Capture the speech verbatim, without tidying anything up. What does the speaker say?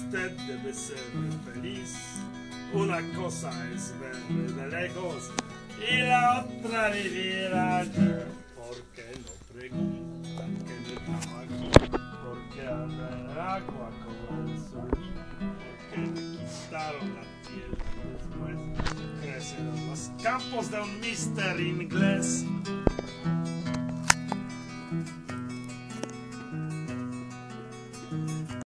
usted debe ser feliz. Una cosa es verme de lejos y la otra vivir allí. ¿Por qué no preguntan qué me trajo aquí? ¿Por qué anda en el agua como el surfista? ¿Por qué me quitaron la piel y después crecen en los campos de un mister inglés?